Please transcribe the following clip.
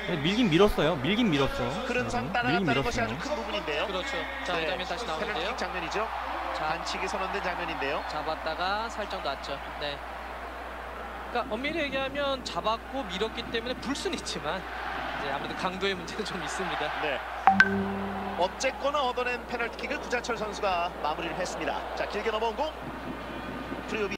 밀긴 밀었어요. 밀긴 밀었죠. 흐름상 밀긴 따라간다는 것이 아주 밀었어요. 큰 부분인데요. 그렇죠. 자, 이 장면 다시 나오는데요. 페널티킥 장면이죠. 자, 반칙이 선언된 장면인데요. 잡았다가 살짝 놨죠. 네. 그러니까 엄밀히 얘기하면 잡았고 밀었기 때문에 불 수는 있지만 이제 아무래도 강도의 문제는 좀 있습니다. 네. 어쨌거나 얻어낸 페널티킥을 구자철 선수가 마무리를 했습니다. 자, 길게 넘어온 공. 프리오비